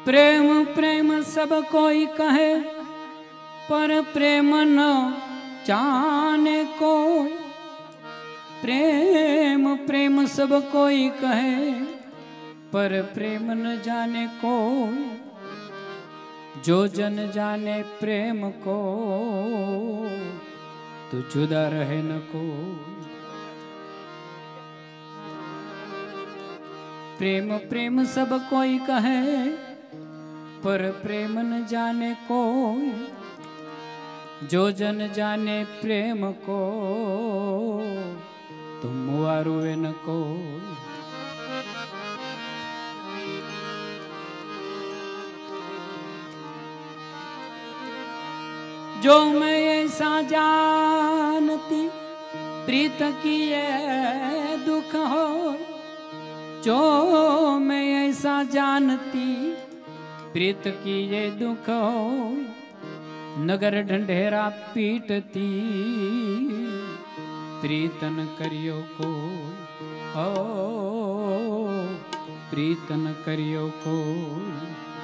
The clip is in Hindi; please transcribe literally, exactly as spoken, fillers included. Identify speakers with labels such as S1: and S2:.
S1: प्रेम प्रेम सब कोई कहे, पर प्रेम न जाने कोई। प्रेम प्रेम सब कोई कहे, पर प्रेम न जाने कोई। जो जन जाने प्रेम को, तो जुदा रहे न कोई। प्रेम प्रेम सब कोई कहे, पर प्रेम न जाने कोई। जो जन जाने प्रेम को, तो मुआ रुए न कोई। जो मैं ऐसा जानती, प्रीत की ये दुख हो। जो मैं ऐसा जानती, प्रीत की ये दुख हो। नगर ढंढेरा पीटती, प्रीतन करियो को। ओ प्रीतन करियो को।